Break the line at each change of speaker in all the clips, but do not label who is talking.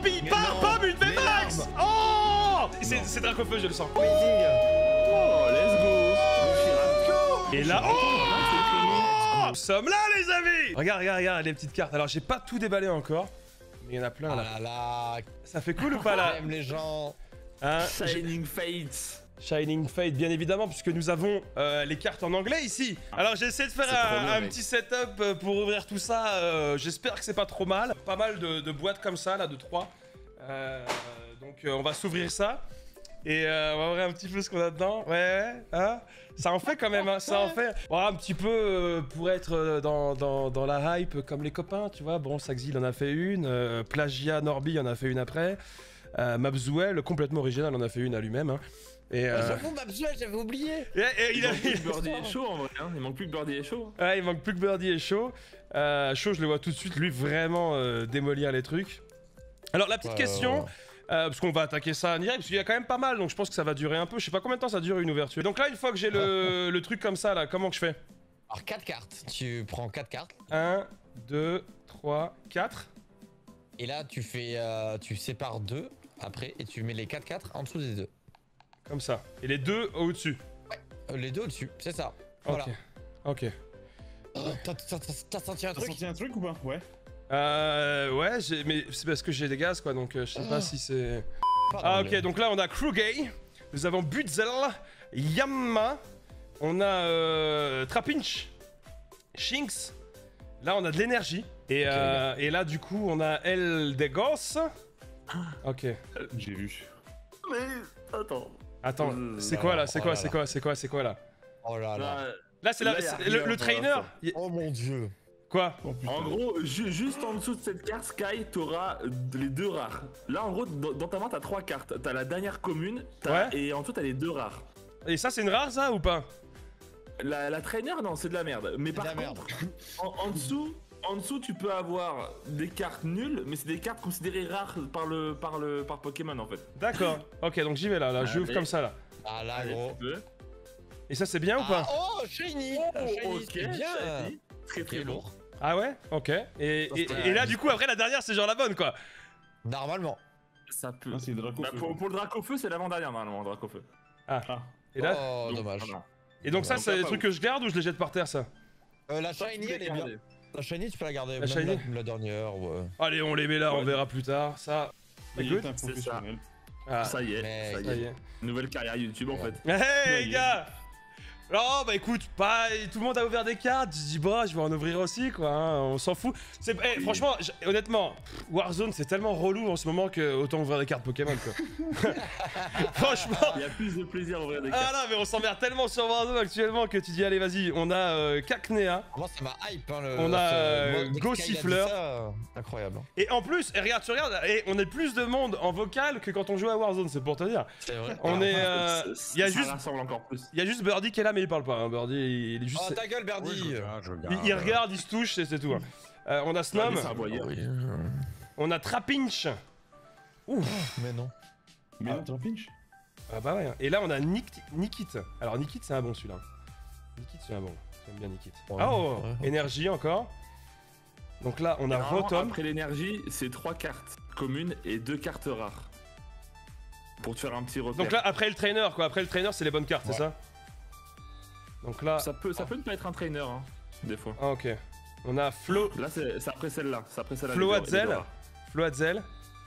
Torpille, bam, une VMAX. Oh, c'est Dracofeu, je le sens.
Oh, let's go.
Et là, oh, nous sommes là, les amis. Regarde les petites cartes. Alors, j'ai pas tout déballé encore, mais il y en a plein là.
Ah là là.
Ça fait cool ou pas là?
J'aime les gens.
Hein,
Shining Fates.
Shining Fate, bien évidemment, puisque nous avons les cartes en anglais ici. Alors j'ai essayé de faire un petit setup pour ouvrir tout ça. J'espère que c'est pas trop mal. Pas mal de boîtes comme ça, là, de 3. Donc on va s'ouvrir ça. Et on va voir un petit peu ce qu'on a dedans. Ouais, hein. Ça en fait quand même, hein, ça en fait. Bon, un petit peu pour être dans la hype comme les copains, tu vois. Bon, Saxi il en a fait une. Plagia Norby en a fait une après. Mabzouel, complètement original, en a fait une à lui-même. Hein. Et
J'avoue, Mabzouel, j'avais oublié.
Il a
Birdie est chaud en vrai, hein. Il manque plus que Birdie est chaud.
Ouais, il manque plus que Birdie et Shaw. Shaw, je le vois tout de suite, lui, vraiment démolir les trucs. Alors, la petite question, parce qu'on va attaquer ça en direct, parce qu'il y a quand même pas mal, donc je pense que ça va durer un peu. Je sais pas combien de temps ça dure une ouverture. Donc là, une fois que j'ai le truc comme ça, là, comment que je fais?
Alors, 4 cartes. Tu prends 4 cartes.
1, 2, 3, 4.
Et là, tu fais, tu sépares 2 après, et tu mets les 4 en dessous des 2.
Comme ça. Et les 2 au-dessus.
Les 2 au-dessus, c'est ça. Voilà.
Ok.
T'as senti un
T'as
truc?
senti un truc ou pas? Ouais.
Ouais, mais c'est parce que j'ai des gaz, quoi, donc je sais pas si c'est...
Pardon,
ok, donc là, on a Krugay, nous avons Butzel, Yamma, on a Trapinch, Shinx, là, on a de l'énergie, et là, du coup, on a Eldegos. Ok.
J'ai vu.
Mais attends.
Attends, c'est quoi là? C'est quoi là?
Oh là là.
Là, c'est le trainer.
Oh mon dieu.
Quoi?
Oh, putain.
En gros, juste en dessous de cette carte Sky, t'auras les 2 rares. Là, en gros, dans ta main, t'as 3 cartes. T'as la dernière commune, et en dessous, t'as les 2 rares.
Et ça, c'est une rare, ça, ou pas?
La trainer, non, c'est de la merde. Mais par
de la
contre, en dessous, tu peux avoir des cartes nulles, mais c'est des cartes considérées rares par Pokémon, en fait.
D'accord. Ok, donc j'y vais là, j'ouvre comme ça, là.
Ah là,
Allez,
gros.
tu peux.
Et ça, c'est bien ou pas?
Oh, Shiny. Shiny,
Ok,
c'est bien.
shiny. Très
Très
bon.
lourd.
Ah ouais? Ok. Et là, du coup, après, la dernière, c'est genre la bonne, quoi.
Normalement.
Ça peut.
Ah, c'est Dracofeu.
Bah, pour le Dracofeu, c'est l'avant-dernière, normalement, Dracofeu.
Ah.
Ah.
Et là?
Oh,
Donc,
dommage.
voilà.
Et donc ça,
Donc
c'est
là,
des
pas
trucs que je garde ou je les jette par terre, ça?
La
Ça, tu
Shiny,
peux
elle est
garder.
bien. La Shiny, tu peux la garder.
La
Même
Shiny
la dernière, ouais.
Allez, on les met là, on verra plus tard. Ça,
Il
écoute.
est un professionnel.
Ah,
Ça y est,
Mais-
ça y
ça
est.
y est.
Nouvelle carrière YouTube, en fait.
Hey, les
y est.
gars! Non, bah écoute, pas tout le monde a ouvert des cartes. Je dis, bah, je vais en ouvrir aussi, quoi. Hein, on s'en fout. Franchement, honnêtement, Warzone, c'est tellement relou en ce moment que autant ouvrir des cartes Pokémon, quoi. Franchement.
Il y a plus de plaisir à ouvrir des
Ah
cartes.
non, mais on s'emmerde tellement sur Warzone actuellement que tu dis, allez, vas-y, on a Cacnea.
Moi, ça m'a hype, hein, le.
On a,
dès que
Go
Sky a dit
Siffleur.
ça, incroyable.
Et en plus, et regarde, tu regardes, et on est plus de monde en vocal que quand on joue à Warzone, c'est pour te dire.
C'est vrai.
On est. Il y a
Ça
juste.
rassemble encore plus.
Il y a juste Birdie qui est là, mais il parle pas. Hein. Birdie, il est juste.
Oh, ta gueule, Birdie.
Il regarde, il se touche, c'est tout. Hein. On a Snom,
C'est un voyeur.
Oui.
on a Trapinch. Ouf.
Mais non.
Mais là, t'as un pinch.
Ah bah ouais. Et là, on a Nikit. Alors, Nikit, c'est un bon celui-là. Nikit, c'est un bon. J'aime bien Nikit.
Ouais.
Oh,
Ouais.
énergie encore. Donc là, on a
Normalement,
Rotom.
après l'énergie, c'est 3 cartes communes et 2 cartes rares. Pour te faire un petit repère.
Donc là, après le trainer, quoi. Après le trainer, c'est les bonnes cartes, c'est ça? Donc là.
Ça peut ne pas être un trainer, hein, des fois.
Ah, ok. On a Flo.
Là, c'est après celle-là. C'est après celle-là.
Flo
les deux-
Hadzel.
les deux rares.
Flo Hadzel.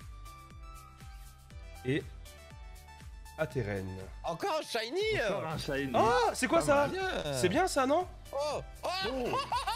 Et. Ateren.
Encore un Shiny.
Encore un shiny.
Oh, c'est quoi
Pas
ça?
Bien.
C'est bien ça, non?
Oh. Oh.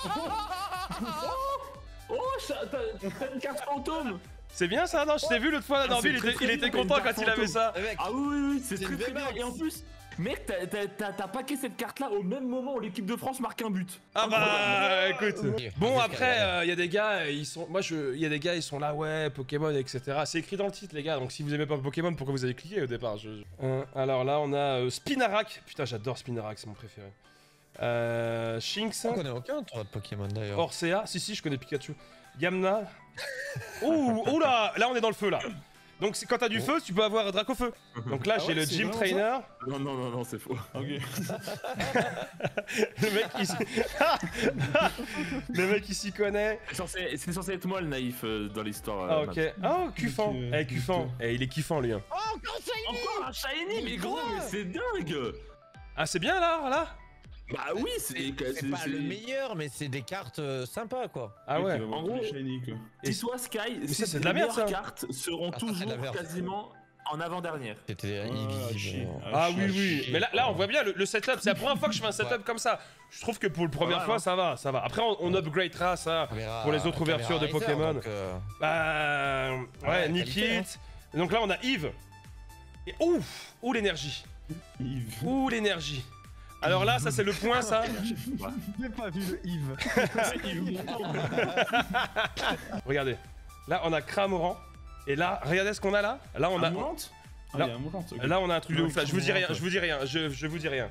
Oh, t'as une carte fantôme.
C'est bien ça, non? Je t'ai vu l'autre fois, Norby,
c'est
il
très
était
bien,
content
une
quand
carte
il avait ça.
Mec,
Ah oui, c'est
C'est
très
une
très bien.
VMAX.
Et en plus, mec, t'as packé cette carte-là au même moment où l'équipe de France marque un but.
Ah bah, écoute. Bon,
Vas-y,
après, il y a des gars, ils sont. Moi, il y a des gars, ils sont là, ouais, Pokémon, etc. C'est écrit dans le titre, les gars. Donc, si vous aimez pas Pokémon, pourquoi vous avez cliqué au départ? Alors là, on a Spinarak. Putain, j'adore Spinarak, c'est mon préféré. Shinx.
On connaît aucun tournoi de Pokémon d'ailleurs.
Orsea. Si, je connais Pikachu. Yamna. Ouh, là, on est dans le feu, là. Donc quand t'as du feu, tu peux avoir Dracofeu. Donc là, j'ai le Gym Trainer.
Non, c'est faux.
Ok.
Le mec, le mec, il s'y connaît.
C'est censé être moi le naïf dans l'histoire.
Ah, ok. Oh, kiffant.
Ok,
Eh, kiffant. Eh, il est kiffant, lui. Hein.
Oh, encore Shiny.
Encore un shiny, mais gros, mais c'est dingue.
Ah, c'est bien, là.
Bah oui, c'est
pas le meilleur, mais c'est des cartes sympas, quoi.
Ah ouais.
En gros,
shiny, quoi.
Et soit Sky,
ça, c'est de la merde, ça.
Les meilleures cartes seront
Ah, ça, c'est de la
toujours
merde.
quasiment en avant-dernière.
C'était
Ah oui. Mais là, on voit bien le setup. C'est la première fois que je fais un setup comme ça. Je trouve que pour la première fois, ça va. Après, on upgradera ça pour les autres ouvertures de Pokémon. Bah. Ouais, Nickit. Donc là, on a Yves. Et ouf! Ouh, l'énergie.
Yves.
Ouh, l'énergie. Alors là, ça, c'est le point, ça.
J'ai pas vu le Yves.
Regardez. Là, on a Cramoran. Et là, regardez ce qu'on a là. Là, on a.
Mourante. Ah,
Là-
il y a un Mourante, ok.
Là, on a un truc de
Non,
ouf. Là, je vous dis rien. Je vous dis rien.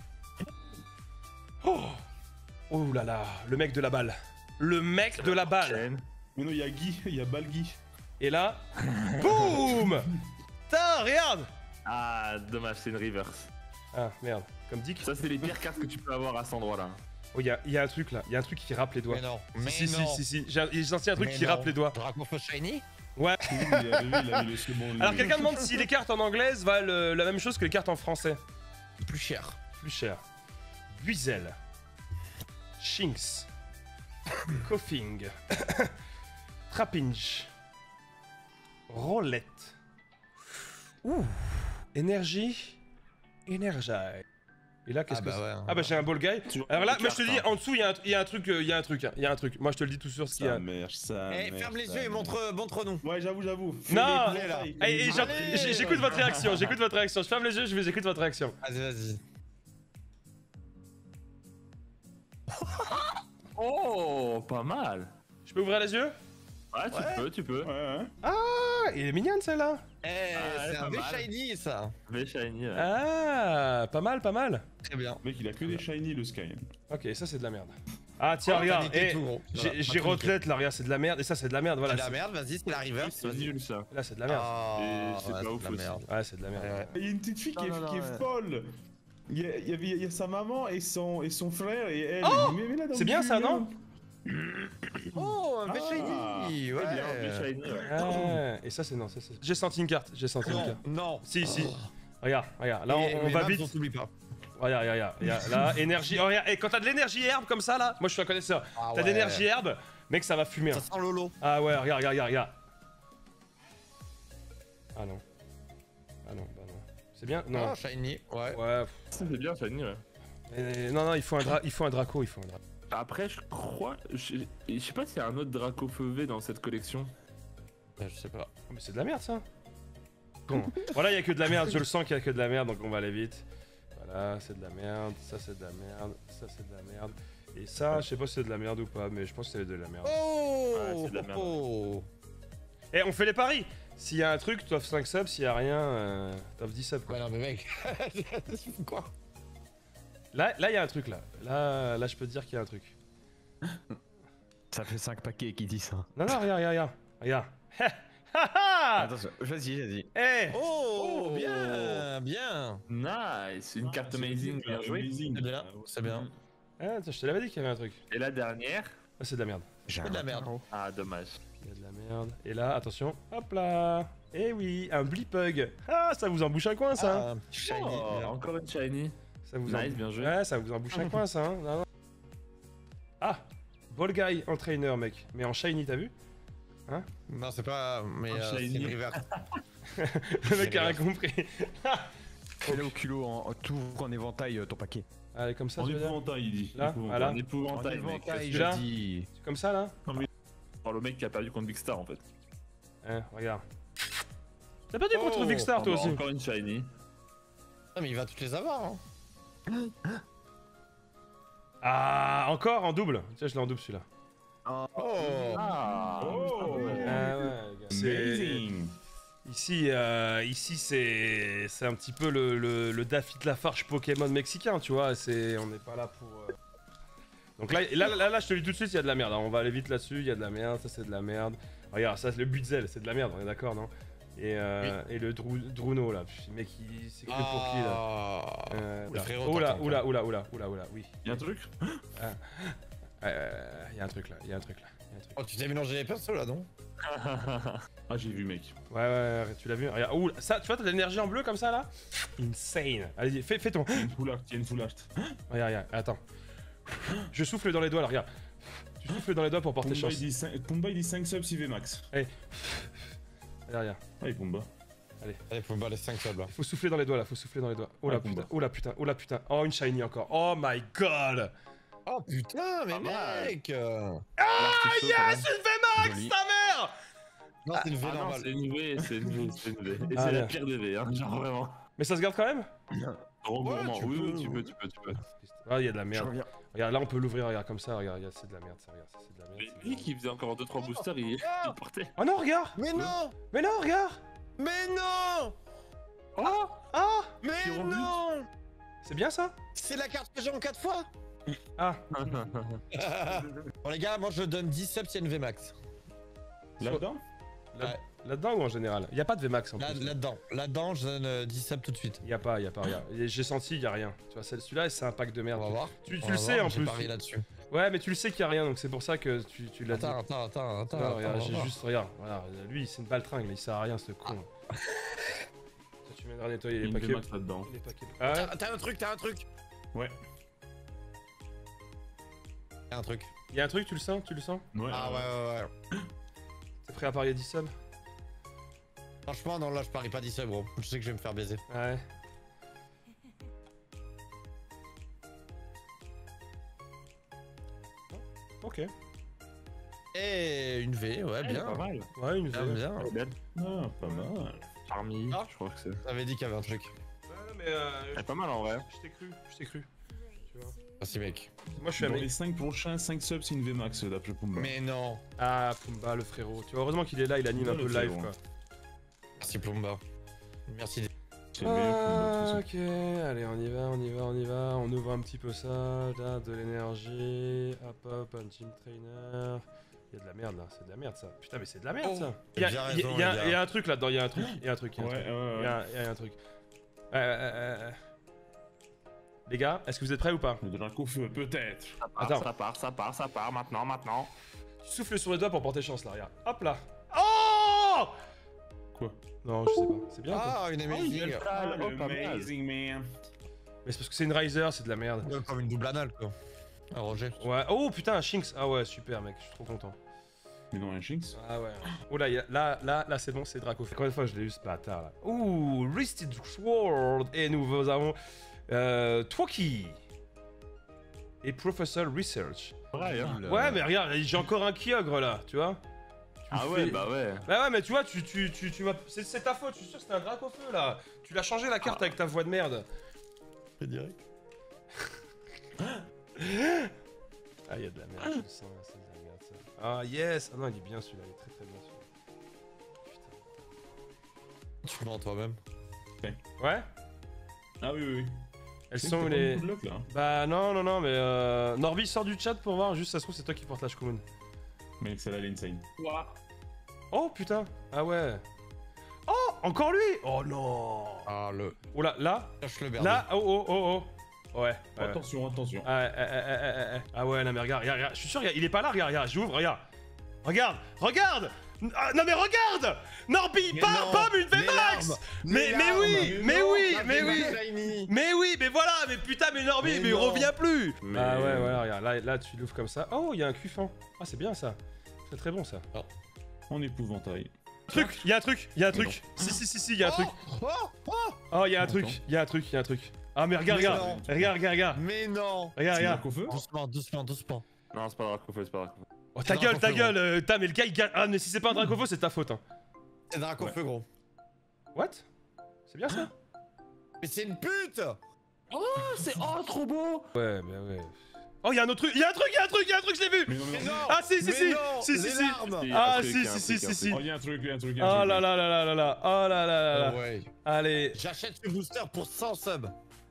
Oh là là, le mec de la balle. Le mec de la balle.
Mais non, il y a Guy, il y a Balguy.
Et là, boum. Putain, regarde.
Ah, dommage, c'est une reverse.
Ah, merde. Comme Dick.
Ça, c'est les pires cartes que tu peux avoir à cet endroit-là.
Oh, il y a un truc là. Il y a un truc qui râpe les doigts.
Mais non, mais
Si.
non.
J'ai senti un truc qui râpe les doigts.
Dracofeu Shiny.
Ouais.
Il avait le second.
Alors, quelqu'un demande si les cartes en anglaise valent la même chose que les cartes en français.
Plus cher.
Plus cher. Buizel. Shinx. Koffing. Trapinch. Roulette. Ouh. Énergie. Énergie. Et là, qu'est-ce que c'est?
ouais.
Ah bah j'ai un ball guy. Alors là, moi je te dis, en dessous, il y a un truc, il y a un truc. Moi je te le dis tout sur ce qu'il y a.
Sa mère, sa
Eh,
mère,
ferme les
sa
yeux et
mère.
montre-nous.
Ouais, j'avoue.
Non.
Fais-les là.
Et
Allez,
j'écoute votre réaction, Je ferme les yeux, j'écoute votre réaction.
Vas-y.
Oh, pas mal.
Je peux ouvrir les yeux?
Ouais, tu peux.
Ouais.
Ah, il est mignonne celle-là.
Eh, c'est
pas
un
mal.
V-Shiny, ça.
V-Shiny.
Ah, pas mal.
Très bien.
Mec, il a que des shiny, le Sky.
Ok, ça c'est de la merde. Ah tiens,
Oh,
regarde,
t'as niqué tout, gros.
j'ai retlette là, regarde, c'est de la merde, et ça c'est de la merde, voilà.
C'est de la merde, vas-y, c'est la reverse.
C'est nul ça.
Là c'est de la merde.
Ah,
Et c'est
ouais,
pas ouf
de la
aussi.
merde.
Ouais, c'est de la merde.
Ouais.
Il y a une petite fille qui est folle. Il y a sa maman et son frère et elle.
Oh,
mais là, dans
c'est
le
bien
cul,
ça,
là.
non?
Oh, un
Ah,
V-Shiny.
Très bien,
Ouais.
V-Shiny. Ouais.
Ouais, et ça c'est non, j'ai senti une carte,
Non.
Si. Regarde, là on
Et
va
Maps,
vite.
on s'oublie pas.
Regarde, là, énergie. Oh, regarde, et quand t'as de l'énergie herbe comme ça là, moi je suis un connaisseur.
Ah
T'as
ouais.
d'énergie herbe, mec ça va fumer.
Ça
Hein.
sent Lolo.
Ah ouais, regarde. Ah non, bah non. C'est bien? Non.
Oh, Shiny, ouais.
Ouais.
C'est bien, Shiny, ouais.
Non, il faut un Draco,
Après, je crois. Je sais pas s'il y a un autre Draco Feu V dans cette collection.
Je sais pas.
Oh, mais c'est de la merde ça. Bon, voilà, il y a que de la merde, je le sens qu'il y a que de la merde, donc on va aller vite. Voilà, c'est de la merde, ça c'est de la merde, ça c'est de la merde. Et ça, je sais pas si c'est de la merde ou pas, mais je pense que c'est de la merde.
Oh,
Ouais, c'est de la merde.
oh.
Eh, on fait les paris. S'il y a un truc, t'offres 5 subs, s'il y a rien, t'offres 10 subs quoi.
Ouais, non, mais mec. Quoi?
Là, il y a un truc là. Là, je peux te dire qu'il y a un truc.
Ça fait 5 paquets qui dit ça.
Non, regarde.
Attention, vas-y.
Eh,
Oh, bien.
Nice, une carte amazing, bien joué.
C'est bien, c'est bien.
ah, je te l'avais dit qu'il y avait un truc.
Et la dernière.
Ah, c'est de la merde.
C'est de la merde.
Ah, dommage.
Il y a de la merde. Et là, attention. Hop là. Eh oui, un Blipug. Ah, ça vous embouche un coin ça.
Ah, un petit Shiny.
Oh,
bien.
encore une Shiny.
Ça vous
Nice, bien joué.
Ouais, ça vous embouche un coin ça. Hein. Non. Ah, Ball Guy en trainer, mec. Mais en shiny, t'as vu?
Non, c'est pas. Mais
Un
c'est
Shiny.
une reverse.
Le mec a rien compris.
Fais-le au culot, t'ouvres en éventail ton paquet.
Allez, comme ça,
En
tu veux dire.
épouvantail, il dit.
Là,
Épouvantail.
voilà.
Un épouvantail,
En
mec.
éventail,
Celui-là
je dis.
Comme ça, là.
Oh, le mec qui a perdu contre Big Star en fait.
Hein, regarde. T'as perdu contre Big Star, toi
bah,
aussi.
Encore une Shiny.
Non, mais il va toutes les avoir. Hein.
Ah, encore en double. Tiens, je l'ai en double celui-là.
Oh.
Ah.
Oh.
Ah ouais, les gars. C'est.
Amazing.
Ici c'est un petit peu le Daffy de Lafarge Pokémon mexicain, tu vois. On n'est pas là pour. Donc là, je te le dis tout de suite, il y a de la merde. Hein. On va aller vite là-dessus. Il y a de la merde. Ça, c'est de la merde. Regarde, ça, le Buizel, c'est de la merde. On est d'accord, non? Et le Druno là, mec, c'est que pour qui là
Le frérot.
Oula, oui.
Y'a un truc?
Y'a un truc là, y'a un truc.
Oh, tu t'es mélangé les persos là, non?
Ah, j'ai vu, mec.
Ouais, tu l'as vu. Regarde, ouh, ça, tu vois, t'as de l'énergie en bleu comme ça là? Insane. Allez, fais ton.
Y'a une full art, y'a une full art.
Regarde, attends. Je souffle dans les doigts là, regarde. Tu souffles dans les doigts pour porter chance.
Pumba il dit 5 subs IV max.
Allez. Regarde.
Allez Pumba.
Allez, faut me battre les 5 subs là.
Faut souffler dans les doigts là, faut souffler dans les doigts. Oh la
Ouais,
putain, oh la putain, oh la putain. Oh, une shiny encore. Oh my god.
Oh putain, mais mec!
Ah yes, une VMAX,
Joli.
ta mère!
Non, c'est une V
Ah non,
normale.
c'est une V, c'est une V, c'est une V. Et
Ah,
c'est la
bien.
pire des V, hein, genre vraiment.
Mais ça se garde quand même?
Gros
Ouais,
gourmand,
tu
oui,
peux,
oui, tu peux.
Ah, il y a de la
Je
merde.
reviens.
Regarde, là on peut l'ouvrir, regarde comme ça, regarde, c'est de la merde ça, regarde, ça, c'est de la merde.
Mais
c'est de la
lui
merde.
qui faisait encore 2-3 boosters, il portait.
Oh non, regarde!
Mais non!
Mais non, regarde!
Mais non!
Oh!
Ah!
Mais
Qui rebute.
non!
C'est bien ça?
C'est la carte que j'ai en 4 fois!
Ah,
Bon les gars, moi je donne 10 subs s'il y a une VMAX.
Là-dedans?
là-dedans ou en général? Y a pas de VMAX en plus.
Là-dedans, je donne 10 subs tout de suite.
Y a pas, regarde. J'ai senti, y a rien. Tu vois, celui-là, c'est un pack de
On
merde.
va voir.
Tu
On
le
va
sais
voir,
en
j'ai
plus.
parié là-dessus.
Ouais, mais tu le sais qu'il y a rien, donc c'est pour ça que tu l'as dit.
Attends.
Non, regarde,
on va
j'ai
voir.
juste, regarde, voilà, lui, c'est une baltringue, il sert à rien, ce con. Ça, tu m'aideras à nettoyer
Il y a
les
une
paquets.
V-Max là-dedans.
Les paquets. Ah,
T'as un truc!
Ouais.
Y'a un truc.
y a un truc, tu le sens?
Ouais.
Ah ouais.
T'es prêt à parier 10 subs?
Franchement, non, là je parie pas 10 subs, gros. Je sais que je vais me faire baiser.
Ouais. Ok.
Et une V, ouais, bien.
Pas mal.
Ouais, une
Bien,
V.
bien.
Ah, pas mal.
Parmi,
Ah.
je crois que c'est.
T'avais dit qu'il y avait un truc.
Ouais, mais
Pas mal en vrai.
je t'ai cru. Tu vois.
Merci, mec.
Moi, je suis un
Dans
mec.
les 5 prochains, 5 subs c'est une V max d'après Pumba.
Mais non.
Ah, Pumba, le frérot. Tu vois, heureusement qu'il est là, il anime un
Pumba,
peu
le
le live,
frérot.
quoi.
Merci, Plomba. Merci.
C'est le meilleur Pumba de toute façon.
Ok, allez, on y va. On ouvre un petit peu ça. Là, de l'énergie. Hop, un gym trainer. Il y a de la merde là, c'est de la merde ça. Putain, mais c'est de la merde
Oh,
ça.
t'as bien raison,
y a
les gars.
un truc là-dedans, il y a un truc.
Ouais, ouais.
Il y a un truc. Les gars, est-ce que vous êtes prêts ou pas?
Le Dracofeu, peut-être.
Attends.
Ça part, maintenant.
Tu souffles sur les doigts pour porter chance là, regarde. Hop là. Oh!
Quoi?
Non, je sais pas. C'est bien quoi.
Ah, une amazing.
Ah,
le
pas mal.
amazing man.
Mais c'est parce que c'est une Riser, c'est de la merde.
Comme une double anale, quoi. Un Roger.
Ouais. Oh putain, un Shinx. Ah ouais, super mec, je suis trop content.
Mais non, un Shinx.
Ah ouais. Oh là, là c'est bon, c'est Draco. Combien de fois je l'ai eu ce bâtard là? Ouh, Wristed Sword. Et nous avons Twoki. Et Professor Research.
Ouais, hein.
Ouais, mais regarde, j'ai encore un Kyogre là, tu vois.
Ah ouais, bah ouais.
Bah ouais, mais tu vois, tu m'as. C'est ta faute, je suis sûr que c'était un Dracofeu là. Tu l'as changé la carte avec ta voix de merde.
C'est direct.
Ah, il y a de la merde, je le sens, c'est de la merde ça. Ah, yes! Ah non, il est bien celui-là, il est très très bien celui-là. Putain.
Tu mens toi-même.
Ouais?
Ah oui, oui.
Elles
C'est
sont
que
où
t'as pas
les.
beaucoup de luck, là.
Bah non, mais Norby sort du chat pour voir, juste ça se trouve c'est toi qui porte la Shkumun.
Mec, celle-là, elle est insane.
Oh putain! Ah ouais! Oh! Encore lui! Oh non!
Ah, le.
Oh là,
Lâche le berger.
là, oh! Ouais.
Attention.
Ah ouais, non mais regarde, je suis sûr, il est pas là, regarde, j'ouvre, regarde! Regarde! Ah, non mais regarde! Norby,
Mais
bam,
non,
bam, une
les
VMAX!
larmes,
Mais
les
oui!
larmes.
Mais oui, mais voilà, mais putain, mais Norby, mais il
non.
revient plus!
Mais-
Ah ouais, voilà, regarde, là tu l'ouvres comme ça. Oh, il y a un cuffant. Ah, c'est bien ça. C'est très bon ça.
En épouvantail.
Il y a un truc. Si, il y a un truc. Oh, il y a un truc. Ah, mais regarde.
Mais non.
Regarde.
Dracofeu?
Doucement.
Non, c'est pas Dracofeu, c'est pas Dracofeu.
Oh, ta gueule. Putain, mais le gars, il gagne. Ah, mais si c'est pas un Dracofeu, c'est ta faute, hein.
C'est Dracofeu, gros.
What? C'est bien ça?
Mais c'est une pute.
Oh, trop beau!
Ouais, mais ouais. Oh, il y a un autre truc. Il y a un truc, je l'ai vu.
Mais non.
Ah, si.
Les larmes.
Ah,
Il y a un truc,
si.
Oh, il y a un truc.
Oh là là. Oh là.
Ouais.
Allez.
J'achète ce booster pour 100 subs.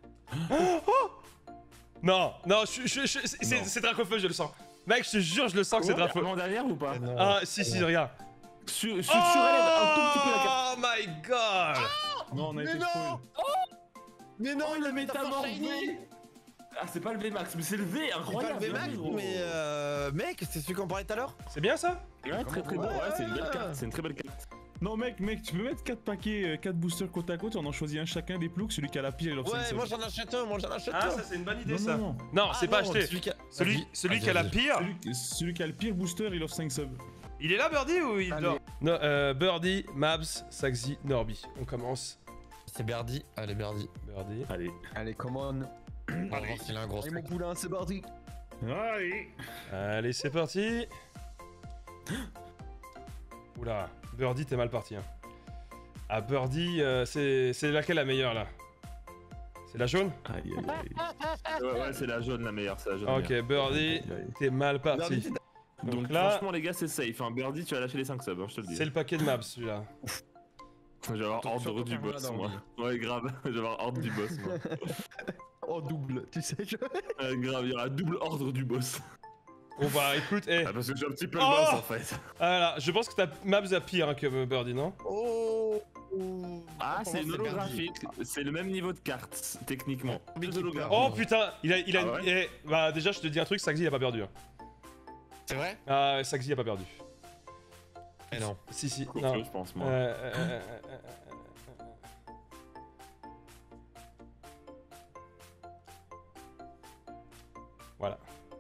Non, c'est Dracofeu, je le sens. Mec, je te jure, je le sens que c'est Dracofeu.
Avant derrière ou pas?
Mais non.
Ah, si, regarde.
Surélève un tout petit peu la carte.
Oh my god.
Non, on a
Mais
été
non.
spoil.
Mais non,
Oh, le métamorphé. Ah, c'est pas le VMAX, mais c'est le V,
C'est pas
incroyable.
le VMAX,
gros.
mais mec, c'est celui qu'on parlait tout à l'heure.
C'est bien ça?
Ouais, très très bon. Ouais, c'est une belle carte. C'est une très belle carte.
Non, mec, tu peux mettre 4 paquets, 4 boosters côte à côte, on en choisit un chacun des ploucs, celui qui a la pire et l'offre.
Ouais, moi j'en achète un,
Ah, ça c'est une bonne idée
Non,
ça.
non, non.
Non, c'est pas acheté. Celui qui a la
Vas-y.
pire.
Celui qui a le pire booster, il offre 5 subs.
Il est là Birdie ou il
Allez.
dort? Non, Birdie, Mabs, Saxi, Norby. On commence.
C'est Birdie. Allez, Birdie.
Birdie.
Allez.
Allez, come on.
On va voir s'il a un gros
Allez, mon
stack.
poulain, c'est parti.
Allez.
Allez, c'est parti. Oula, Birdie, t'es mal parti. Hein. Ah, Birdie, c'est laquelle la meilleure là? C'est la jaune?
Aïe aïe aïe. Ouais, c'est la jaune la meilleure, c'est la jaune.
Ok, Birdie,
Aïe, aïe.
t'es mal parti.
Donc
là,
franchement les gars c'est safe, hein. Birdie tu vas lâcher les 5 subs, hein, je te le dis.
c'est le paquet de Mabs celui-là.
Je vais avoir
Surtout
ordre du
faire
boss
là,
moi. Ouais grave, je vais avoir ordre du boss moi.
Oh, double, tu sais.
Grave, il y aura double ordre du boss.
Bon bah écoute,
Ah, parce que je suis un petit peu le
Oh
boss en fait.
voilà, je pense que Mabs a pire hein, que Birdie, non?
Oh.
Ah c'est une
Birdie.
holographique, c'est le même niveau de carte techniquement.
Mais
Deux
qui
hologrammes.
Oh putain, il a
Ah
une...
ouais
bah déjà je te dis un truc, Saxi il a pas perdu. Hein.
C'est vrai?
Ah, Saxi a pas perdu.
Eh non.
Si,
Cool,
non.
je pense moi.
Voilà.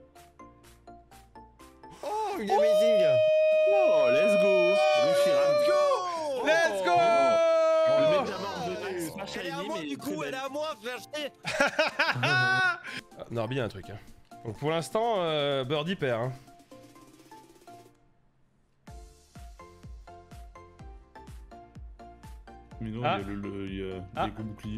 Oh, il est amazing.
Oh let's go.
Let's go.
Le métamorphé, c'est pas
Elle est à
shiny,
moi
mais
du
très
coup,
belle.
elle est à moi, je l'ai acheté.
Ah, Norby a un truc. Hein. Donc pour l'instant, Birdie perd. Hein.
Mais non,
Ah.
il y a
Ah.
des gros boucliers.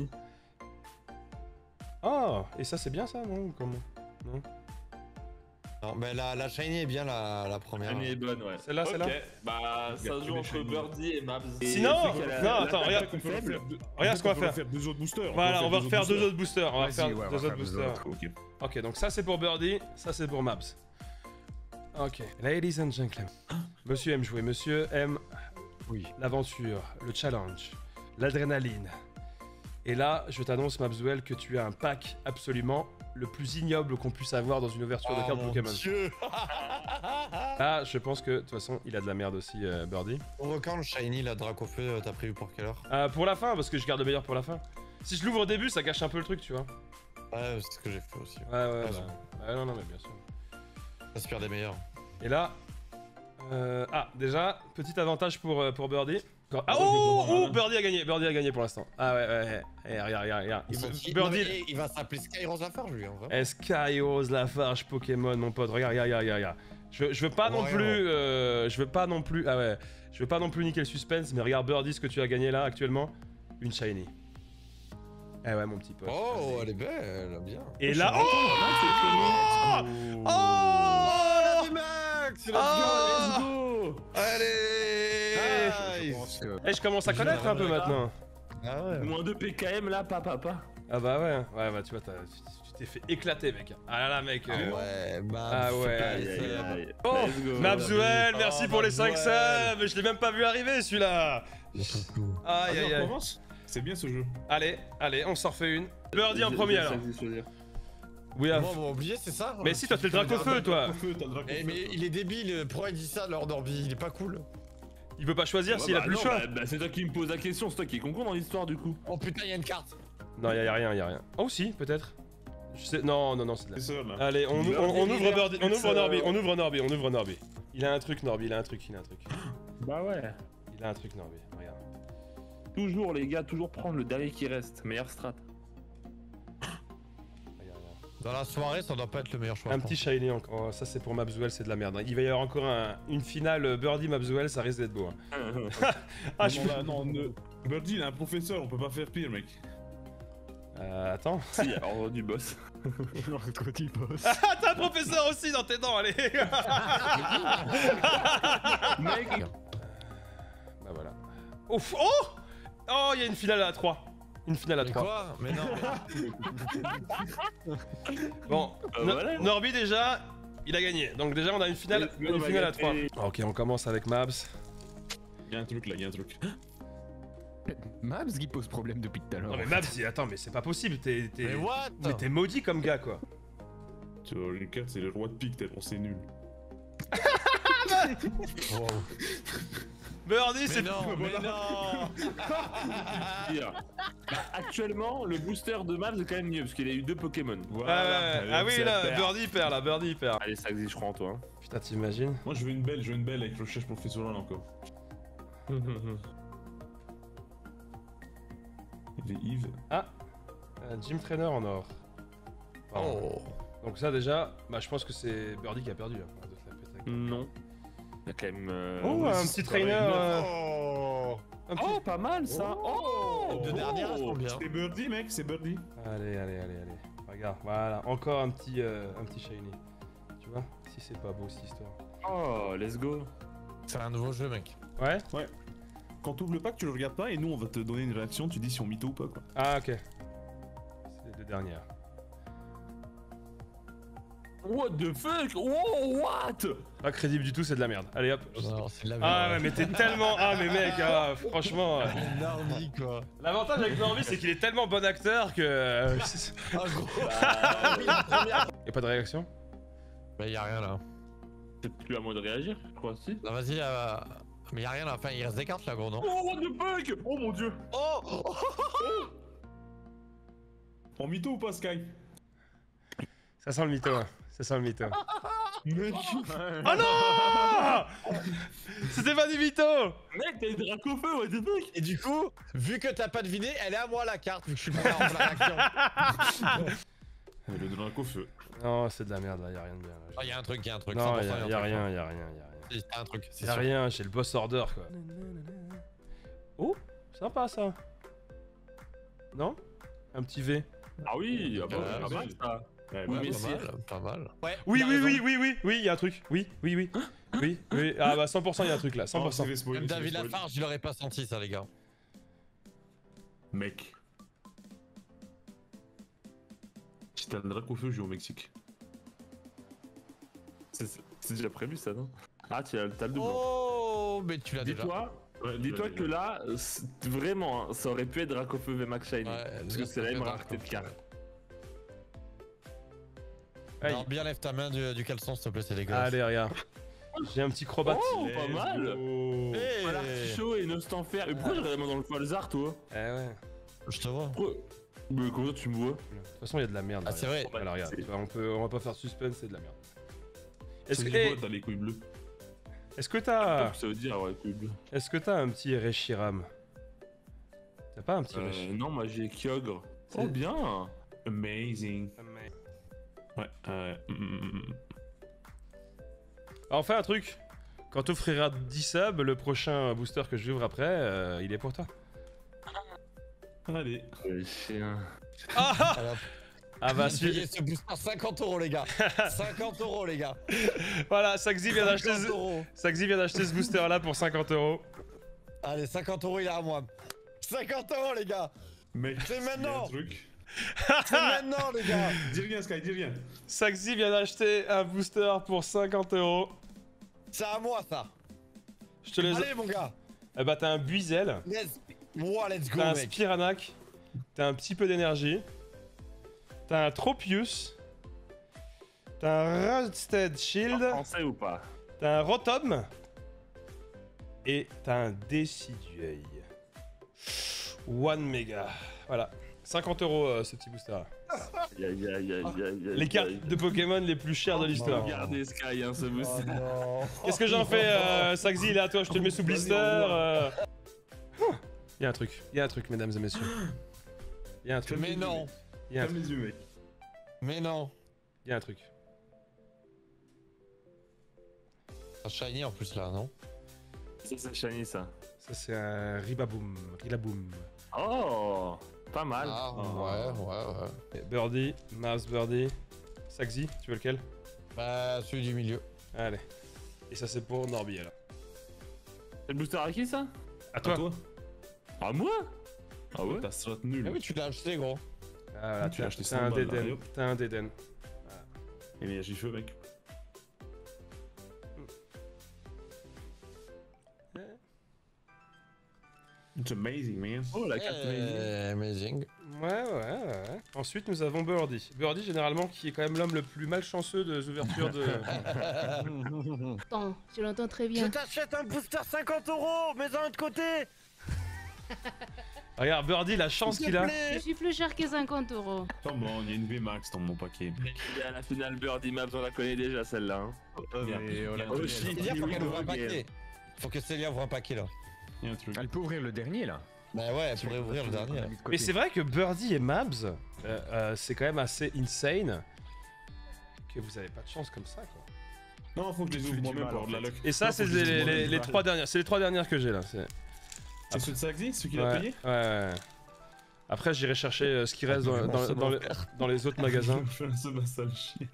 Oh, et ça c'est bien ça, non? Ou comment? Non.
Non, mais la shiny est bien la première.
Shiny est bonne ouais.
Celle-là, celle-là.
Ok, bah ça
Regarde
se
que
joue
des
entre
shiny.
Birdie et Mabs. Et
Sinon-
celui qui a la-
non,
la
attends,
carte
regarde.
la plus faible.
Regarde ce qu'on va faire.
faire 2 autres boosters.
Voilà, on va refaire deux autres boosters. On va
Vas-y,
faire
ouais, on va
deux
faire
autres
deux
boosters.
autres.
Ok.
Ok, donc ça c'est pour Birdie, ça c'est pour Mabs. Ok, ladies and gentlemen. Monsieur aime jouer, monsieur aime
Oui.
l'aventure, le challenge, l'adrénaline. Et là, je t'annonce, Mabswell, que tu as un pack absolument le plus ignoble qu'on puisse avoir dans une ouverture de
Oh
cartes
mon
Pokémon.
Dieu.
Ah, je pense que de toute façon, il a de la merde aussi, Birdie.
On voit quand le shiny, la Dracofeu, t'as prévu pour quelle heure?
Pour la fin, parce que je garde le meilleur pour la fin. Si je l'ouvre au début, ça gâche un peu le truc, tu vois.
Ouais, c'est ce que j'ai fait aussi.
Ouais,
Raison.
non, mais bien sûr.
J'inspire des meilleurs.
Et là, déjà, petit avantage pour Birdie. Ah,
je vais
oh,
prendre un.
Birdie a gagné pour l'instant. Ah ouais. Eh, regarde. Birdie,
Il va s'appeler Skyrose Lafarge lui, en vrai.
Skyros, Lafarge, Pokémon, mon pote. Regarde. Je veux pas non
Ouais,
plus. Je veux pas non plus. Ah ouais. Je veux pas non plus niquer le suspense, mais regarde Birdie ce que tu as gagné là actuellement. Une shiny. Eh ouais, mon petit pote.
Oh, elle est belle, bien.
Et là. Oh,
Oh, la VMAX, let's
Ah.
go.
Allez.
Nice.
Eh, je commence à connaître un peu maintenant.
Ah ouais.
Moins de PKM là, papa.
Ah bah ouais, bah tu vois, tu t'es fait éclater, mec. Ah là, mec.
Ouais, bah.
Ah ouais.
Aïe, aïe, aïe.
Oh,
Let's go.
Mabswell,
Oh,
merci pour les 5
Mabswell.
subs. Je l'ai même pas vu arriver celui-là. Aïe, aïe,
on
aïe.
commence. C'est bien ce jeu.
Allez, on s'en refait une. Birdie en
J'ai-
premier
j'ai
alors.
choisi de choisir.
Oui,
Bon, on va oublier, c'est ça?
mais si, toi t'es le Dracofeu, toi.
Mais il est débile, pourquoi il dit ça, Lord Orbi? Il est pas cool.
Il peut pas choisir
Ouais,
s'il a
bah
plus le
non,
choix.
bah, c'est toi qui me poses la question, c'est toi qui est con dans l'histoire du coup.
Oh putain, il y a une carte.
Non, y'a rien. Oh, si, peut-être. Je sais. Non, c'est de la.
C'est ça là.
Allez, on
Birdie,
ouvre
il a
Birdie, on
plus,
ouvre Norby. Il a un truc, Norby, il a un truc.
Bah ouais.
Il a un truc, Norby, regarde.
Toujours les gars, toujours prendre le dernier qui reste. Meilleure strat.
Regarde.
Dans la soirée, ça doit pas être le meilleur choix.
Un
je
petit
pense.
shiny encore. Oh, ça c'est pour Mabswell, c'est de la merde. Hein. Il va y avoir encore une finale Birdie Mabswell, ça risque d'être beau. Hein. Ah, je
Non, Birdie, il est un professeur, on peut pas faire pire, mec.
Attends.
Si, alors du boss.
Ah, t'as un professeur aussi dans tes dents, allez.
Mec,
Bah voilà. Ouf. Oh. Oh, il y a une finale à 3. Une finale à
Mais
3.
quoi? Mais non, mais...
Bon,
voilà.
Norby déjà, il a gagné. Donc déjà on a une finale à 3. Ok, on commence avec Mabs.
Y'a un truc là, y'a un truc.
Mabs qui pose problème depuis tout à l'heure.
Non mais Mabs, attends, mais c'est pas possible,
Mais what?
mais t'es maudit comme gars quoi.
Tu vois, les cartes, c'est le roi de pique, tellement c'est nul.
Wow.
Birdie, c'est
non, mais non.
Pire. Bah, actuellement, le booster de Mabs est quand même mieux parce qu'il a eu 2 Pokémon.
Ah oui, là, Birdie perd, là, Birdie perd.
Allez, Saxy, je crois en toi. Hein.
Putain, t'imagines?
Moi je veux une belle avec le chèche professionnel encore. Il est Yves.
Ah, un gym trainer en or. Pardon.
Oh.
Donc ça déjà, bah je pense que c'est Birdie qui a perdu. Hein.
Non. Il y a quand même.
Oh, un petit trainer.
Oh.
Un petit-
Oh, pas mal ça. Oh,
Les deux dernières, elles sont bien.
C'est Birdie, mec, c'est Birdie.
Allez. Regarde, voilà, encore un petit shiny. Tu vois, si c'est pas beau cette histoire.
Oh, let's go.
C'est un nouveau jeu, mec.
Ouais.
Quand tu ouvres le pack, tu le regardes pas et nous on va te donner une réaction, tu dis si on mytho ou pas quoi.
Ah ok. C'est les deux dernières.
What the fuck? Oh, what?
Pas crédible du tout, c'est de la merde. Allez hop.
Non, c'est de la
Ah
merde.
ouais, mais t'es tellement. Ah mais mec, ah, franchement.
Normi, quoi.
L'avantage avec Norby, c'est qu'il est tellement bon acteur que.
Ah, gros.
Y'a pas de réaction?
Bah, y'a rien là.
C'est plus à moi de réagir, je crois, si.
Non, vas-y, mais y'a rien là. Enfin, il reste des cartes là, gros, non?
Oh, what the fuck? Oh mon dieu.
Oh.
En mytho ou pas, Sky?
Ça sent le mytho, hein. Ça sent le mytho.
Mec.
Oh non! C'était pas du mytho!
Mec, t'as une Dracofeu, what the fuck?
Et du coup, vu que t'as pas deviné, elle est à moi la carte, vu que je suis pas là en réaction.
Le drac feu.
Non, c'est de la merde là, y'a rien de bien. Là.
Oh, y'a un truc, y'a un truc.
Non,
100%,
y'a
un truc.
rien.
Y'a un truc, c'est
Y'a
sûr.
rien, j'ai le boss order quoi. Oh, sympa ça. Non? Un petit V.
Ah oui, ah bah,
Ah,
pas mal ça.
Ouais,
Oui,
bah,
mais
Pas
si.
mal, pas mal. Ouais,
Oui,
il a raison.
oui, y'a un truc. Oui. Ah bah 100% y'a un truc là,
non,
100%.
c'est spoiler,
Même
c'est
David
spoiler.
Lafarge, je l'aurais pas senti ça, les gars.
Mec. Si t'as un drac au feu, je vais au Mexique.
C'est déjà prévu ça, non? Ah, t'as le double.
Oh, mais tu l'as déjà.
Dis-toi que là, vraiment, hein, ça aurait pu être Dracofeu v Max Shiny.
Ouais,
Parce que c'est la même rareté de carte.
Aïe.
Non, bien lève ta main du caleçon, s'il te plaît, c'est dégueulasse.
Allez, regarde. J'ai un petit crobat.
Oh, pas mal!
Hey.
Voilà, chaud et Nostan fer. Et pourquoi j'aurais la main dans le Falzar, toi?
Eh ouais.
Je te vois.
Pourquoi? Mais comment ça tu me vois?
De toute façon, y'a de la merde.
Ah, c'est vrai.
Alors regarde, on va pas faire suspense, c'est de la merde.
Est-ce que t'as les couilles bleues?
Est-ce que
Je sais pas
t'as.
ce que ça veut dire, ouais, couille bleue.
Est-ce que t'as un petit Reshiram? T'as pas un petit Reshiram?
Non, moi j'ai Kyogre.
C'est-
Oh bien!
Amazing. Ouais,
Alors, on fait un truc. Quand t'offriras 10 subs, le prochain booster que j'ouvre après, il est pour toi.
Allez.
Chien.
Ah,
Alors,
ah bah,
payez ce booster 50 €, les gars. 50 €, les gars.
voilà, Saxy vient d'acheter
50 €.
Saxy vient d'acheter ce booster là pour 50 €.
Allez, 50 €, il est à moi. 50 €, les gars.
Mec,
C'est
il y a
maintenant.
un truc.
C'est maintenant, les gars.
Dis rien, Sky, dis rien.
Saxy vient d'acheter un booster pour 50 €.
C'est à moi, ça.
Je te les.
Allez, mon gars.
Eh bah, t'as un Buizel,
Let's go,
t'as un
mec.
Spiranac, t'as un petit peu d'énergie, t'as un Tropius, t'as un Rusted Shield,
Français ou pas?
t'as un Rotom et t'as un Decidueye. One méga. Voilà. 50 € ce petit booster là. Les cartes de Pokémon les plus chères de l'histoire.
Regardez Sky, hein, ce
Oh
booster.
non.
Qu'est-ce que j'en fais, Saxy? Il est à toi, je te le mets sous blister. Il y a un truc, mesdames et messieurs. Il y a un truc.
Mais non.
Il y a un
Ferme
truc.
les yeux, mec.
Mais non.
Il y a un truc.
Un shiny en plus, là, non?
C'est shiny ça.
Ça, c'est un Ribaboom.
Oh! Pas mal.
Ah, ouais.
Et Birdie, Mars Birdie. Saxy, tu veux lequel?
Bah, celui du milieu.
Allez. Et ça, c'est pour Norby, alors.
C'est le booster à qui ça?
À toi.
À moi? Ah ouais?
Ta strat nulle.
Ah oui, tu l'as acheté, gros.
Ah, voilà,
Tu l'as acheté
t'as un
100 balles, là,
Déden.
hop.
T'as un Déden.
Énergie feu, mec.
It's amazing, man. Oh, la carte
Amazing.
Ouais. Ensuite, nous avons Birdie. Birdie, généralement, qui est quand même l'homme le plus malchanceux des ouvertures de...
Attends, je l'entends très bien.
t'achète un booster 50 €, mais d'un autre côté.
Regarde, Birdie, la chance qu'il a.
Je suis plus cher que 50 €.
Attends, bon, il y a une VMAX dans mon paquet.
Il est à la finale Birdie Maps, on la connaît déjà celle-là. Hein.
Mais on l'a
Oh,
connu,
shit.
Célia, faut qu'elle ouvre un
Ok.
paquet. Faut que Célia ouvre un paquet là.
Il y a un truc.
Elle peut ouvrir le dernier là.
Bah ouais, elle pourrait ouvrir le dernier. là.
Mais c'est vrai que Birdie et Mabs, c'est quand même assez insane que vous avez pas de chance comme ça, quoi.
Non, faut que je les ouvre moi-même pour avoir de la luck.
Et ça,
Non,
c'est
faut que je les ouvre moi-même.
les 3 dernières. C'est les 3 dernières que j'ai là.
C'est ceux de Saxy, ceux qu'il a
Ouais,
payé
ouais. Après, j'irai chercher ce qui reste dans les autres magasins.
C'est ma sale chier.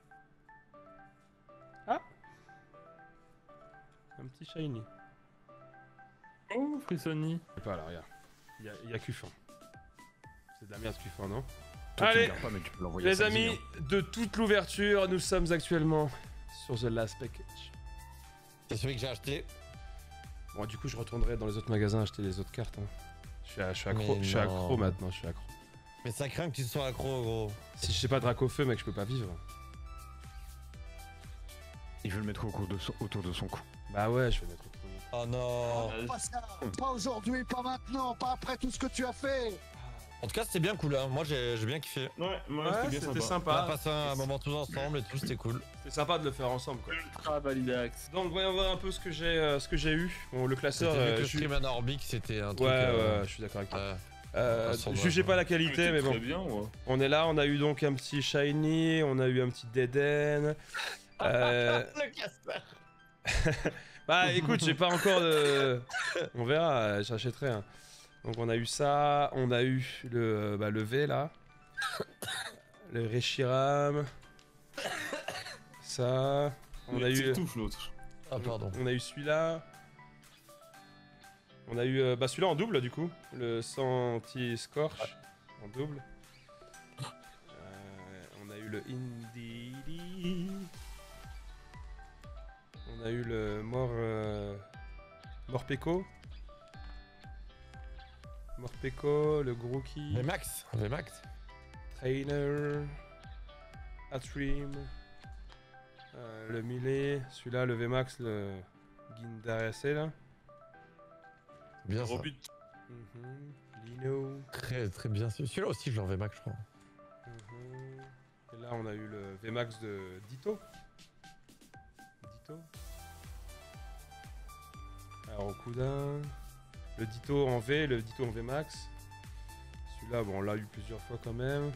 Un petit shiny.
Oh, Frissoni.
Je sais pas là, regarde. Il y a Cufin. C'est de la merde Cufin, non?
Toi, tu
Allez,
le gardes pas, mais tu peux l'envoyer à
les
Saxy,
amis, de toute l'ouverture, nous sommes actuellement sur The Last Package.
C'est celui que j'ai acheté.
Bon, du coup, je retournerai dans les autres magasins acheter les autres cartes. Hein. Je suis accro,
Mais
je suis accro
non.
maintenant, je suis accro.
Mais ça craint que tu sois accro, gros.
Si je sais pas Dracofeu, mec, je peux pas vivre.
Il veut le mettre autour de son cou.
Bah ouais, je vais mettre.
Oh non.
Pas ça, pas aujourd'hui, pas maintenant, pas après tout ce que tu as fait.
En tout cas, c'était bien cool, hein. Moi, j'ai bien kiffé.
Ouais, moi,
Ouais,
c'était bien
c'était
sympa.
On a
sympa.
passé un moment tous ensemble et tout, c'était cool.
C'est sympa de le faire ensemble, quoi.
Ultra validax.
Donc, voyons voir un peu ce que j'ai eu. Bon, le classeur.
C'était mieux que le
je-
stream anorbique, c'était un truc.
Ouais, je suis d'accord avec toi.
Sans
Jugez
doigt,
pas la qualité, mais bon.
Très bien, ouais.
On est là, on a eu donc un petit Shiny, on a eu un petit Dead End.
Le casseur.
Bah écoute, j'ai pas encore de... On verra, j'achèterai. Hein. Donc on a eu ça, on a eu le V là. Le Reshiram. Ça. On a eu...
Tout l'autre.
Ah, pardon.
On a eu celui-là. On a eu celui-là en double du coup. Le Senti-Scorch en double. On a eu le Indeedee. On a eu le Morpeko. Morpeko, le Grookey,
VMAX.
Trainer, Atrim, le Millet, celui-là, le VMAX, le Gindarese là.
Bien ça.
Lino.
Très bien. Celui-là aussi, je l'en VMAX, je crois.
Et là, on a eu le VMAX de Ditto. Alors, Okuda. Le Ditto en V, le Ditto en VMAX. Celui-là, bon, on l'a eu plusieurs fois quand même.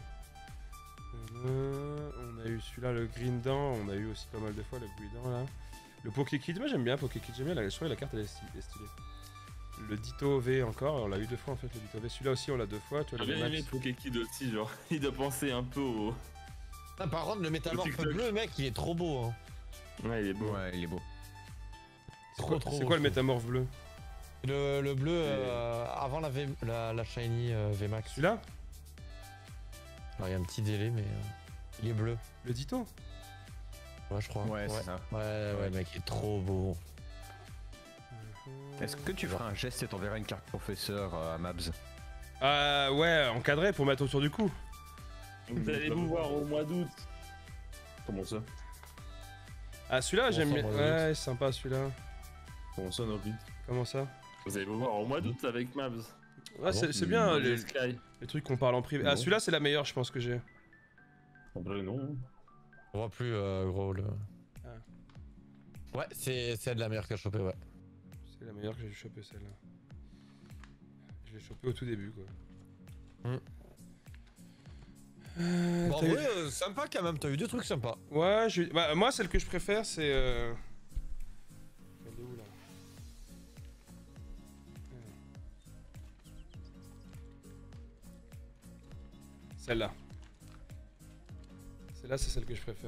On a eu celui-là, le Grindan. On a eu aussi pas mal de fois le Grindan là. Le Pokekid, moi j'aime bien Pokekid, j'aime bien la souris, la carte elle est stylée. Le Ditto V encore, on l'a eu 2 fois en fait le Ditto V. Celui-là aussi on l'a 2 fois, tu vois
J'ai
le
bien aimé
VMAX.
Pokekid aussi, genre. Il doit penser un peu au.
Ah, par contre, le métamorphe
TikTok.
bleu, mec, il est trop beau. Hein.
Ouais, il est beau.
Ouais, il est beau.
C'est quoi,
trop
c'est
beau,
quoi le
je
métamorphe bleu?
Le bleu avant la shiny VMAX.
Celui-là?
Alors, il y a un petit délai, mais il est bleu.
Le Ditto?
Ouais, je crois.
Ouais, c'est ça.
Ouais, mec, il est trop beau.
Est-ce que tu feras un geste et t'enverras une carte professeur à Mabs?
Ouais, encadré pour mettre autour du cou.
Vous allez vous voir au mois d'août.
Comment ça?
Ah celui-là
Comment
j'aime
ça,
bien.
moi,
Ouais, sympa celui-là.
Comment ça, Norbit?
Comment ça?
Vous allez vous voir au mois d'août avec Mabs.
Ouais, c'est bien les
Sky.
trucs qu'on parle en privé. Ah
Non.
celui-là c'est la meilleure je pense que j'ai.
En vrai, non.
On voit plus, gros, le... Ouais, c'est de la meilleure qu'à choper, ouais.
C'est la meilleure que j'ai chopé celle-là. Je l'ai chopé au tout début quoi.
Bon, en
t'as eu-
vrai, sympa quand même, t'as eu 2 trucs sympas.
Ouais, bah, moi celle que je préfère c'est... Elle est où là? Celle-là. Celle-là c'est celle que je préfère.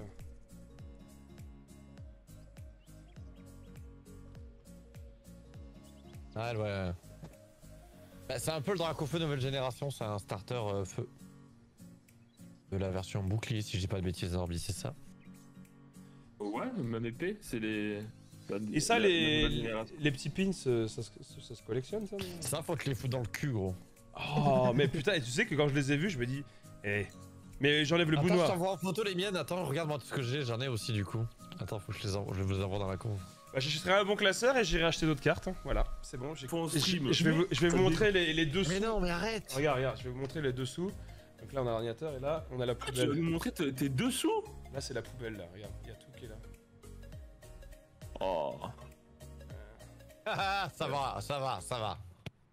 Ouais. Bah, c'est un peu le Dracofeu nouvelle génération, c'est un starter feu. De la version bouclier, si j'ai pas de bêtises, Orbi, c'est ça?
Ouais, même épée, c'est les.
Et ça, les petits pins, ça se collectionne, ça?
Ça, faut te les foutre dans le cul, gros.
Oh, mais putain, tu sais que quand je les ai vus, je me dis, eh. Mais j'enlève le bout
Attends,
noir.
je t'envoie en photo les miennes. Attends, regarde-moi tout ce que j'ai. J'en ai aussi, du coup. Attends, faut que je vous les envoie dans la conf.
Bah, j'achèterai un bon classeur et j'irai acheter d'autres cartes. Hein. Voilà, c'est bon. Je vais vous montrer les dessous.
Mais non, mais arrête.
Regarde, je vais vous montrer les dessous. Donc là, on a l'ordinateur et là, on a la poubelle.
Tu vas nous montrer tes dessous?
Là, c'est la poubelle, là. Regarde, il y a tout qui est là.
Oh.
Ça va.